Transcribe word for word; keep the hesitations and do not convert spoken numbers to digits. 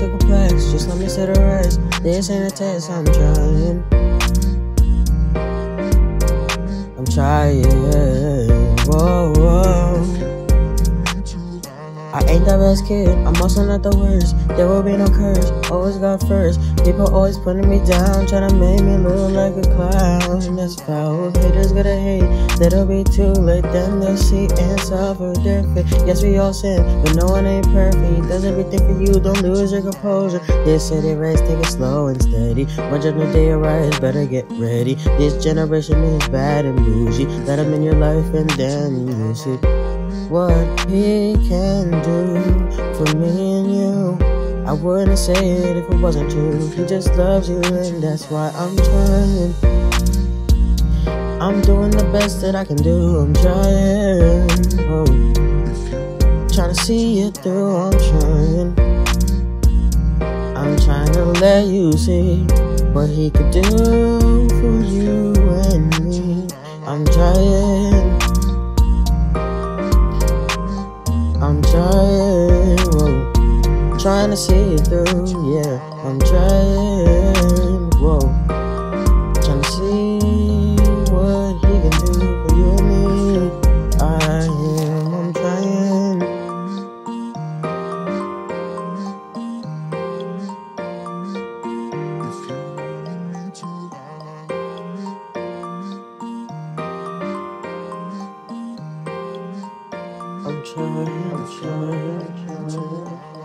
took a flex, just let me sit a rest. This ain't a test, I'm trying. I'm trying, whoa, whoa. I ain't the best kid, I'm also not the worst. There will be no curse, always got first. People always putting me down, trying to make me look like a clown. That's foul, haters gonna hate, that'll be too late. Then they'll see and suffer their fate. Yes, we all sin, but no one ain't perfect. Does everything for you, don't lose your composure. This city race, take it slow and steady. Watch the day arise, better get ready. This generation is bad and bougie. Let them in your life and then you see what he can do for me and you. I wouldn't say it if it wasn't true. He just loves you and that's why I'm trying. I'm doing the best that I can do. I'm trying, oh, trying to see it through. I'm trying. I'm trying to let you see what he could do for you and me. I'm trying. I'm trying, whoa, trying to see it through, yeah. I'm trying, whoa, trying to see what he can do for you and me. I am, I'm trying. I'm trying, I'm trying, I'm trying.